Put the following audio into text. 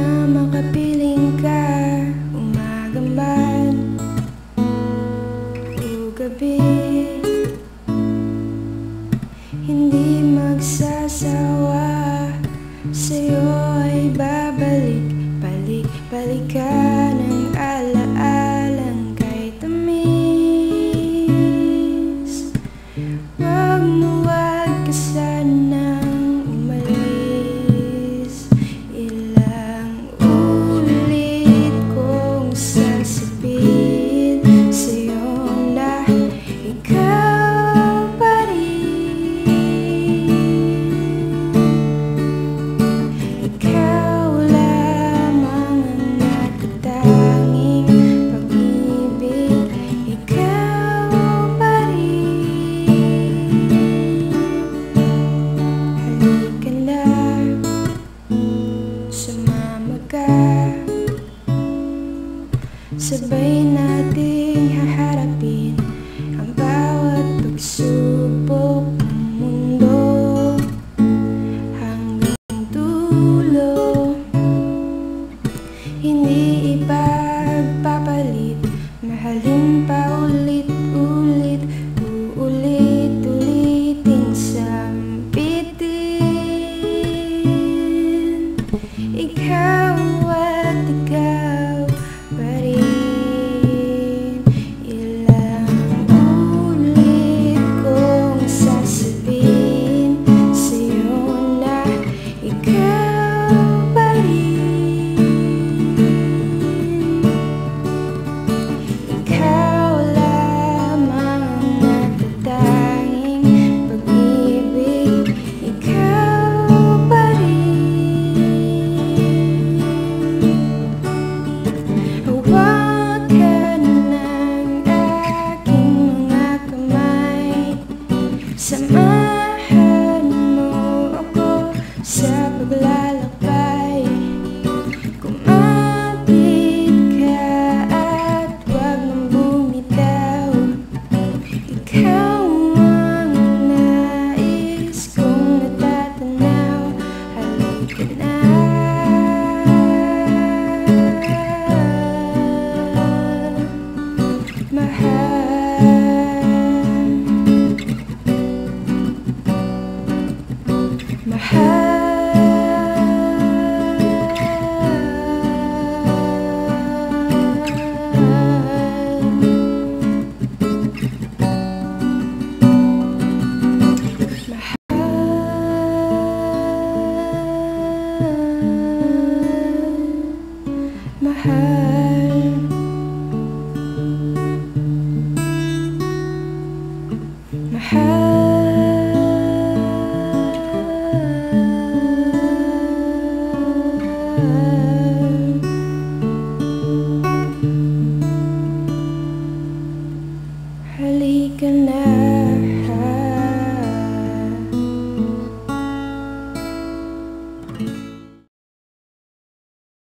na makapiling ka, umaga man o gabi. Hindi magsasawa, sa'yo ay babalik, balik-balikan ang alaalang kay tamis. Wag mo, wag ka sanang umalis. Ilang ulit kong sasabihin sa'yo na ikaw pa rin. Ikaw lamang ang natatanging pag-ibig. Ikaw pa rin. Halika na, sumama ka. Sabay nating haharapin ang bawat pagsubok ng mundo hanggang dulo. Hindi ipagpapalit, mahalin pa ulit-ulit, uulit-ulitin sampitin. Ikaw at ikaw